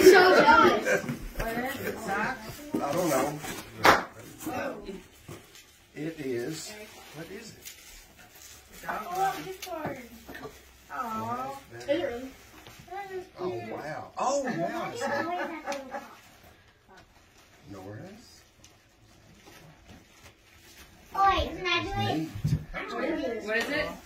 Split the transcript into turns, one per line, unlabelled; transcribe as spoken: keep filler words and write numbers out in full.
so jealous.
I don't know. It is. What is it?
Oh, this card. Aww. Is it really?
Oh, wow. Oh, wow. Norris.
Oh, wait, can I do it?
Neat.
What is it?